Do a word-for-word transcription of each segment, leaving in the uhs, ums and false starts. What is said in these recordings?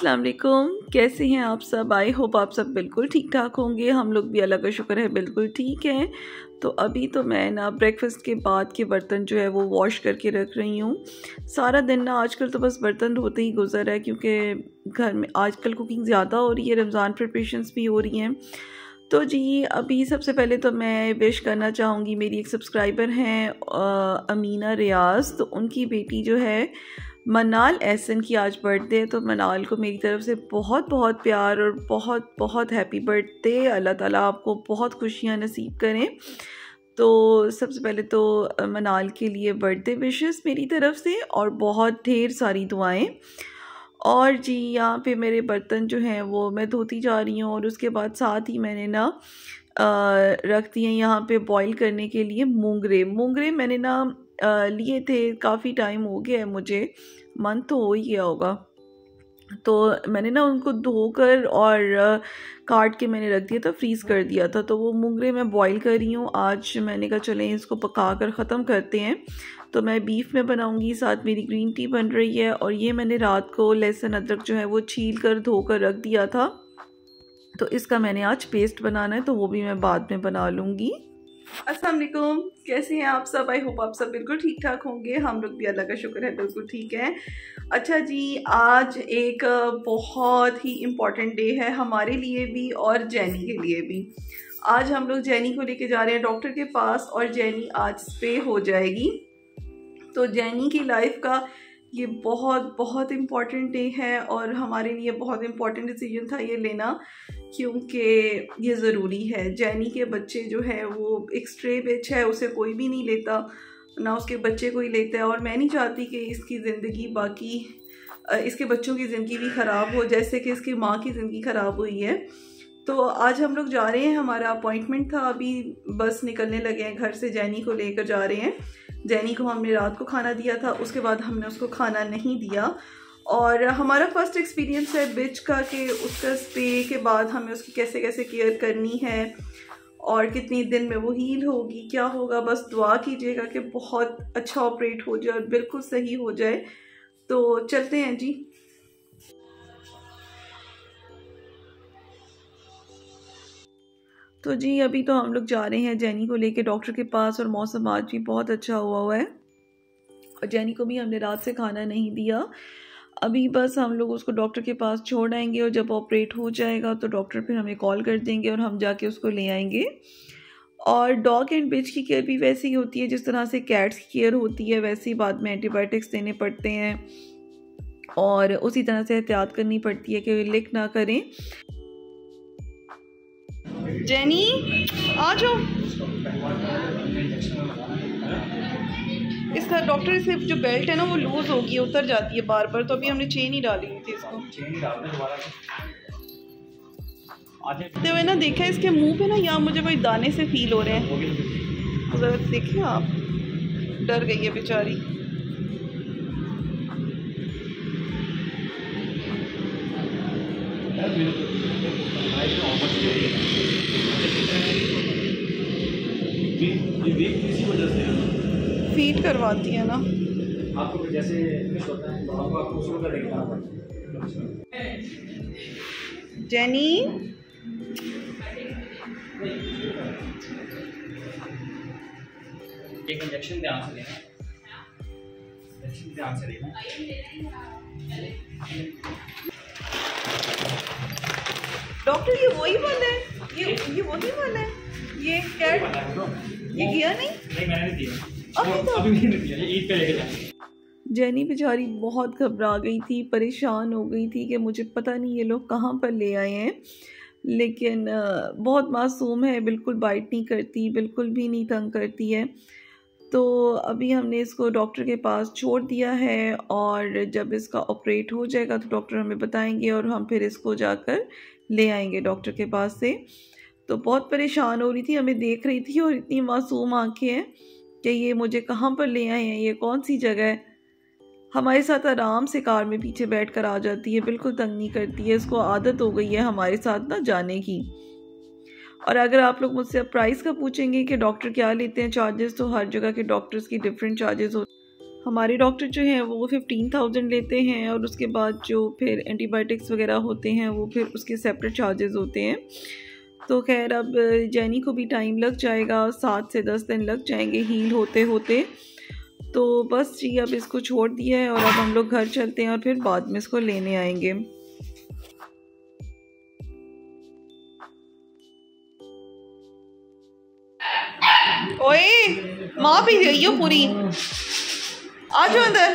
अस्सलाम वालेकुम, कैसे हैं आप सब। आई होप आप सब बिल्कुल ठीक ठाक होंगे। हम लोग भी अल्लाह का शुक्र है बिल्कुल ठीक हैं। तो अभी तो मैं ना ब्रेकफास्ट के बाद के बर्तन जो है वो वॉश करके रख रही हूँ। सारा दिन ना आजकल तो बस बर्तन धोते ही गुजर है, क्योंकि घर में आजकल कुकिंग ज़्यादा हो रही है, रमज़ान प्रिपरेशंस भी हो रही हैं। तो जी अभी सबसे पहले तो मैं विश करना चाहूँगी, मेरी एक सब्सक्राइबर हैं अमीना रियाज, तो उनकी बेटी जो है मनाल एहसन की आज बर्थडे है। तो मनाल को मेरी तरफ से बहुत बहुत प्यार और बहुत बहुत हैप्पी बर्थडे। अल्लाह ताला आपको बहुत खुशियाँ नसीब करें। तो सबसे पहले तो मनाल के लिए बर्थडे विशेस मेरी तरफ से और बहुत ढेर सारी दुआएं। और जी यहाँ पे मेरे बर्तन जो हैं वो मैं धोती जा रही हूँ, और उसके बाद साथ ही मैंने ना रख दिए यहाँ पे बॉईल करने के लिए मूंगरे। मूंगरे मैंने ना लिए थे, काफ़ी टाइम हो गया है, मुझे मंथ तो हो ही गया होगा। तो मैंने ना उनको धोकर और काट के मैंने रख दिया था, फ्रीज़ कर दिया था। तो वो मूंगरे मैं बॉईल कर रही हूँ। आज मैंने कहा चलें इसको पका कर ख़त्म करते हैं। तो मैं बीफ में बनाऊँगी, साथ मेरी ग्रीन टी बन रही है। और ये मैंने रात को लहसुन अदरक जो है वो छील कर धोकर रख दिया था। तो इसका मैंने आज पेस्ट बनाना है, तो वो भी मैं बाद में बना लूँगी। अस्सलाम वालेकुम, कैसे हैं आप सब। आई होप आप सब बिल्कुल ठीक ठाक होंगे। हम लोग भी अल्लाह का शुक्र है बिल्कुल ठीक है। अच्छा जी, आज एक बहुत ही इम्पॉर्टेंट डे है हमारे लिए भी और जैनी के लिए भी। आज हम लोग जैनी को लेके जा रहे हैं डॉक्टर के पास, और जैनी आज स्प्रे हो जाएगी। तो जैनी की लाइफ का ये बहुत बहुत इम्पॉर्टेंट डे है, और हमारे लिए बहुत इम्पॉर्टेंट डिसीजन था ये लेना, क्योंकि ये ज़रूरी है। जैनी के बच्चे जो है वो एक स्ट्रे बिच है, उसे कोई भी नहीं लेता, ना उसके बच्चे कोई लेता है। और मैं नहीं चाहती कि इसकी ज़िंदगी बाकी इसके बच्चों की ज़िंदगी भी ख़राब हो, जैसे कि इसकी माँ की ज़िंदगी ख़राब हुई है। तो आज हम लोग जा रहे हैं, हमारा अपॉइंटमेंट था, अभी बस निकलने लगे हैं घर से, जैनी को लेकर जा रहे हैं। जैनी को हमने रात को खाना दिया था, उसके बाद हमने उसको खाना नहीं दिया। और हमारा फर्स्ट एक्सपीरियंस है बिच का, कि उसका स्प्रे के बाद हमें उसकी कैसे कैसे केयर करनी है और कितनी दिन में वो हील होगी, क्या होगा। बस दुआ कीजिएगा कि बहुत अच्छा ऑपरेट हो जाए और बिल्कुल सही हो जाए। तो चलते हैं जी। तो जी अभी तो हम लोग जा रहे हैं जैनी को लेके डॉक्टर के पास, और मौसम आज भी बहुत अच्छा हुआ हुआ है। और जैनी को भी हमने रात से खाना नहीं दिया। अभी बस हम लोग उसको डॉक्टर के पास छोड़ आएंगे, और जब ऑपरेट हो जाएगा तो डॉक्टर फिर हमें कॉल कर देंगे और हम जाके उसको ले आएंगे। और डॉग एंड बिच की केयर भी वैसे ही होती है जिस तरह से कैट्स की केयर होती है, वैसे ही बाद में एंटीबायोटिक्स देने पड़ते हैं, और उसी तरह से एहतियात करनी पड़ती है कि लिक ना करें। जैनी आ जाओ। इसका डॉक्टर से जो बेल्ट है ना वो लूज होगी, उतर जाती है बार बार, तो अभी हमने चेन ही डाली हुई थी इसको। आते हुए ना देखा इसके मुंह पे ना यहाँ मुझे कोई दाने से फील हो रहे हैं, जरा देखिए आप। डर गई है बेचारी। फीड करवाती है ना आपको, जैसे होता है तो आपको आपको शुरू करेगा। जैनी एक इंजेक्शन ध्यान से लेना, इंजेक्शन ध्यान से लेना। डॉक्टर ये वही वाला है, ये ये वही वाला है, ये कैट ये किया नहीं? नहीं मैंने नहीं दिया, अभी तो अभी नहीं दिया, ये ईद पे लेके जाएंगे। जैनी बेचारी बहुत घबरा गई थी, परेशान हो गई थी कि मुझे पता नहीं ये लोग कहाँ पर ले आए हैं। लेकिन बहुत मासूम है, बिल्कुल बाइट नहीं करती, बिल्कुल भी नहीं तंग करती है। तो अभी हमने इसको डॉक्टर के पास छोड़ दिया है, और जब इसका ऑपरेट हो जाएगा तो डॉक्टर हमें बताएंगे, और हम फिर इसको जाकर ले आएंगे डॉक्टर के पास से। तो बहुत परेशान हो रही थी, हमें देख रही थी, और इतनी मासूम आंखें हैं कि ये मुझे कहाँ पर ले आए हैं, ये कौन सी जगह है। हमारे साथ आराम से कार में पीछे बैठ कर आ जाती है, बिल्कुल तंग नहीं करती है, इसको आदत हो गई है हमारे साथ ना जाने की। और अगर आप लोग मुझसे प्राइस का पूछेंगे कि डॉक्टर क्या लेते हैं चार्जेस, तो हर जगह के डॉक्टर्स की डिफरेंट चार्जेस होते हैं। हमारे डॉक्टर जो हैं वो फिफ्टीन थाउजेंड लेते हैं और उसके बाद जो फिर एंटीबायोटिक्स वगैरह होते हैं वो फिर उसके सेपरेट चार्जेस होते हैं। तो खैर अब जैनी को भी टाइम लग जाएगा, सात से दस दिन लग जाएंगे हील होते होते। तो बस जी अब इसको छोड़ दिया है और अब हम लोग घर चलते हैं और फिर बाद में इसको लेने आएंगे। ओए माँ पी रही हो पूरी, आ जाओ अंदर,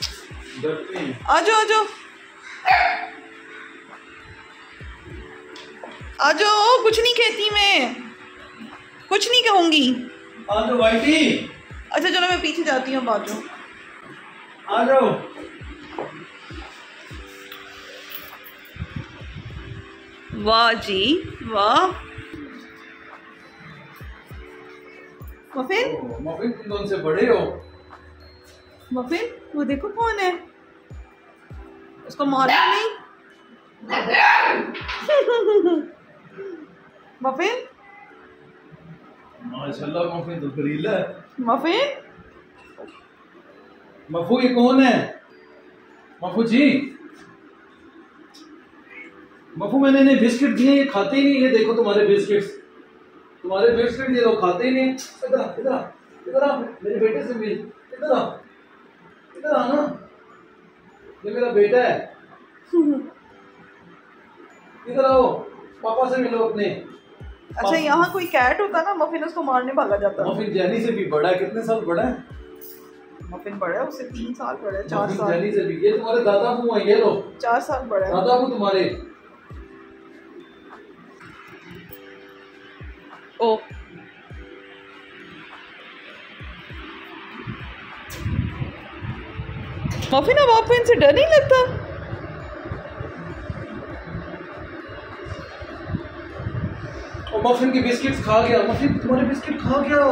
आ जाओ आ जाओ आ जाओ, कुछ नहीं कहती मैं, कुछ नहीं कहूंगी। आ जाओ वाइटी। अच्छा चलो मैं पीछे जाती हूँ, बाजू आ जाओ। वाह जी वाह। मफिन मफिन तुम उनसे बड़े हो। मफिन वो देखो कौन है, उसको मारना नहीं। मफिन माशाल्लाह मफिन तो करीला है। मफिन मफू ये कौन है? मफू जी, मफू मैंने इन्हें बिस्किट दिए, ये खाते ही नहीं। ये देखो तुम्हारे बिस्किट्स, तुम्हारे बिस्किट ये लोग खाते ही नहीं। इधर आ, इधर आ, इधर आ, मेरे बेटे से मिल। इधर आ, इधर आ ना, ये मेरा बेटा है। इधर आओ, पापा से मिलो अपने। अच्छा यहाँ कोई कैट होता ना, मफिन उसको मारने भागा जाता। मफिन जैनी से भी बड़ा है। कितने साल बड़ा है? मफिन बड़ा है, उससे तीन साल बड़ा है, चार साल। जैनी से भी। ये तुम्हारे दादा को है, ये लो, चार साल बड़ा है दादा को तुम्हारे। ओ मफिन अब आपको इनसे डर नहीं लगता? और मफिन की बिस्किट्स खा गया। मफिन तुम्हारे बिस्किट खा गया।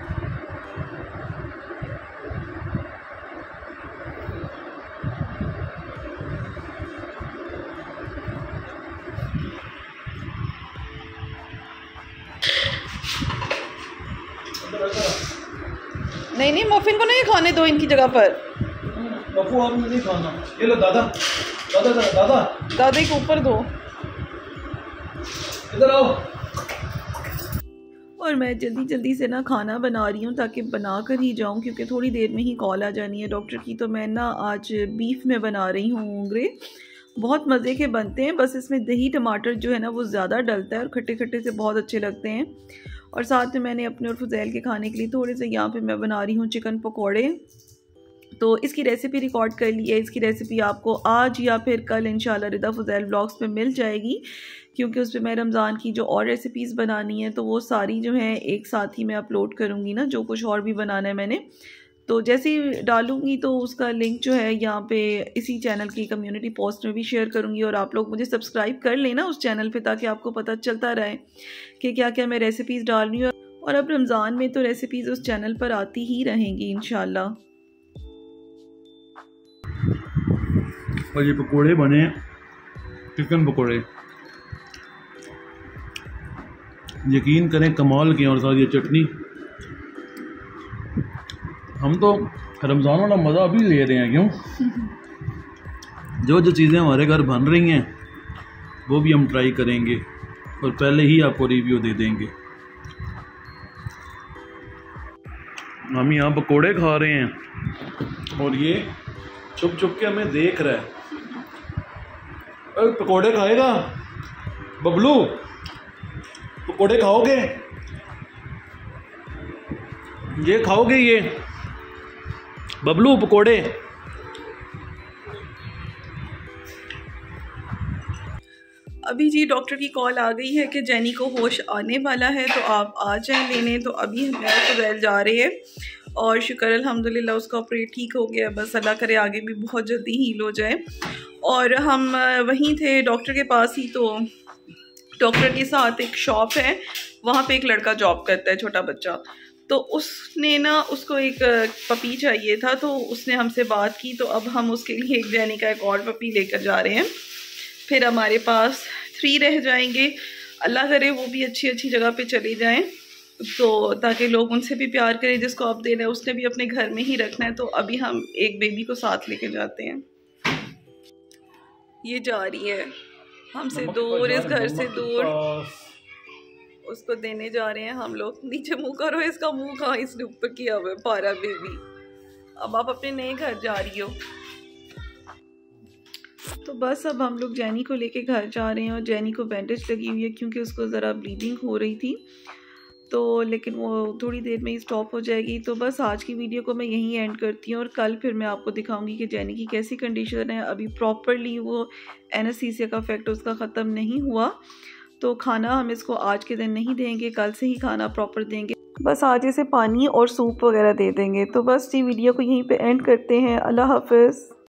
नहीं नहीं मफिन को नहीं खाने दो इनकी जगह पर। मफू आपने नहीं खाना। ये लो दादा, दादा दादा दादा दादा के ऊपर दो। इधर आओ। और मैं जल्दी जल्दी से ना खाना बना रही हूँ ताकि बना कर ही जाऊँ, क्योंकि थोड़ी देर में ही कॉल आ जानी है डॉक्टर की। तो मैं ना आज बीफ में बना रही हूँ उंगरे, बहुत मज़े के बनते हैं। बस इसमें दही टमाटर जो है ना वो ज़्यादा डलता है और खट्टे खट्टे से बहुत अच्छे लगते हैं। और साथ में मैंने अपने और फुज़ैल के खाने के लिए थोड़े से यहाँ पे मैं बना रही हूँ चिकन पकौड़े। तो इसकी रेसिपी रिकॉर्ड कर ली है। इसकी रेसिपी आपको आज या फिर कल इंशाल्लाह रिदा फुज़ैल ब्लॉग्स पे मिल जाएगी, क्योंकि उस पर मैं रमज़ान की जो और रेसिपीज़ बनानी है तो वो सारी जो है एक साथ ही मैं अपलोड करूँगी ना, जो कुछ और भी बनाना है मैंने। तो जैसे ही डालूँगी तो उसका लिंक जो है यहाँ पे इसी चैनल की कम्युनिटी पोस्ट में भी शेयर करूँगी। और आप लोग मुझे सब्सक्राइब कर लेना उस चैनल पे, ताकि आपको पता चलता रहे कि क्या क्या मैं रेसिपीज़ डाल रही हूँ। और अब रमज़ान में तो रेसिपीज़ उस चैनल पर आती ही रहेंगी इंशाल्लाह। और ये पकोड़े बने, चिकन पकोड़े, यकीन करें कमाल के। और साथ ये चटनी, हम तो रमज़ान वाला मज़ा अभी ले रहे हैं। क्यों? जो जो चीज़ें हमारे घर बन रही हैं वो भी हम ट्राई करेंगे और पहले ही आपको रिव्यू दे देंगे। हम यहाँ पकोड़े खा रहे हैं और ये छुप छुप के हमें देख रहा है। अरे पकोड़े खाएगा बबलू? पकोड़े खाओगे? ये खाओगे ये बबलू पकोड़े? अभी जी डॉक्टर की कॉल आ गई है कि जैनी को होश आने वाला है, तो आप आ जाएं लेने। तो अभी हम फुज़ैल जा रहे हैं और शुक्र अल्हम्दुलिल्लाह उसका ऑपरेट ठीक हो गया। बस अल्लाह करे आगे भी बहुत जल्दी हील हो जाए। और हम वहीं थे डॉक्टर के पास ही, तो डॉक्टर के साथ एक शॉप है, वहाँ पे एक लड़का जॉब करता है, छोटा बच्चा। तो उसने ना उसको एक पपी चाहिए था, तो उसने हमसे बात की। तो अब हम उसके लिए एक जैनी का एक और पपी लेकर जा रहे हैं। फिर हमारे पास थ्री रह जाएंगे। अल्लाह करे वो भी अच्छी अच्छी जगह पे चले जाएं। तो ताकि लोग उनसे भी प्यार करें, जिसको आप दे रहे हैं उसने भी अपने घर में ही रखना है। तो अभी हम एक बेबी को साथ लेके जाते हैं। ये जा रही है हमसे दूर, इस घर से दूर, उसको देने जा रहे हैं हम लोग। नीचे मुंह करो, इसका मुंह कहाँ इसने ऊपर किया हुआ है, पारा बेबी। अब आप अपने नए घर जा रही हो। तो बस अब हम लोग जैनी को लेके घर जा रहे हैं और जैनी को बैंडेज लगी हुई है क्योंकि उसको ज़रा ब्लीडिंग हो रही थी, तो लेकिन वो थोड़ी देर में ही स्टॉप हो जाएगी। तो बस आज की वीडियो को मैं यहीं एंड करती हूँ और कल फिर मैं आपको दिखाऊंगी कि जैनी की कैसी कंडीशन है। अभी प्रॉपरली वो एनेस्थीसिया का इफेक्ट उसका ख़त्म नहीं हुआ, तो खाना हम इसको आज के दिन नहीं देंगे, कल से ही खाना प्रॉपर देंगे। बस आज इसे पानी और सूप वगैरह दे देंगे। तो बस ये वीडियो को यहीं पे एंड करते हैं। अल्लाह हाफ़िज़।